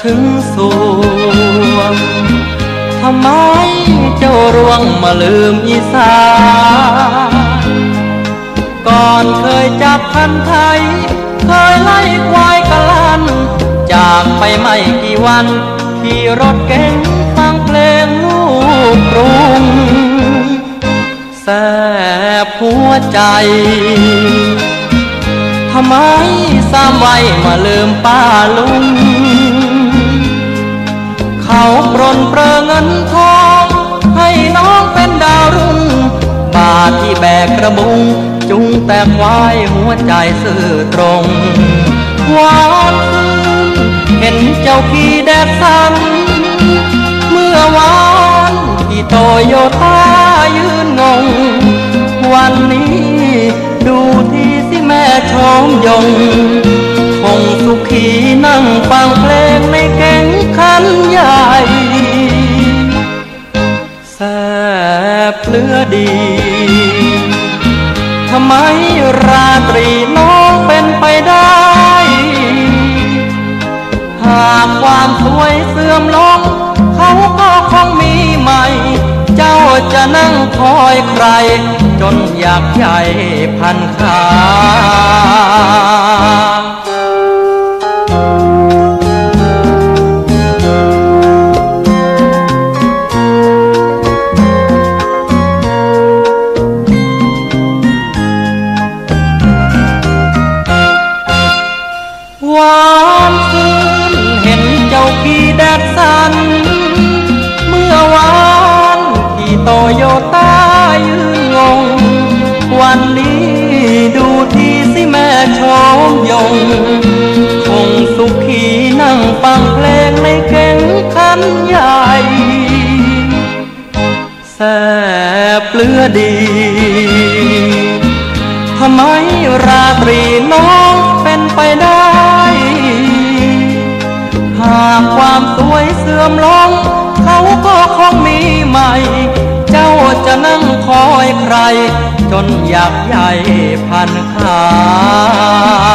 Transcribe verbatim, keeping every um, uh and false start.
ถึงสวงทำไมเจ้ารวงมาลืมอีสานก่อนเคยจับพันไทยเคยไล่ควายกะลันจากไปไม่กี่วันขี่รถเก๋งฟังเพลงลูกกรุงแสบหัวใจทำไมสามวัยมาลืมป้าลุงเขาปรนเปรอเงินทองให้น้องเป็นดาวรุ่งบาทที่แบกกระบุงจุงแต่ควายหัวใจซื่อตรงหวานคืนเห็นเจ้าขี่แดดสันเมื่อวานที่โตโยต้ายืนงงวันนี้ดูที่สิแม่ชมยงคงสุขีนั่งฟังเพลงในเก๋งคันใหญ่แสบเลือดีทำไมราตรีน้องเป็นไปได้หากความสวยเสื่อมลงเขาก็คงมีใหม่เจ้าจะนั่งคอยใครจนอยากใหญ่พันขาหวานคืนเห็นเจ้าขี่แดดสันเมื่อวานที่โตโยต้ายืนงงวันนี้ดูที่สิแม่ชมยงคงสุขีนั่งฟังเพลงในเก๋งคันใหญ่แสบเลือดีทำไมราตรีน้องเป็นไปได้หากความสวยเสื่อมลงเขาก็คงมีใหม่เจ้าจะนั่งคอยใครจนอยากใหญ่พันขา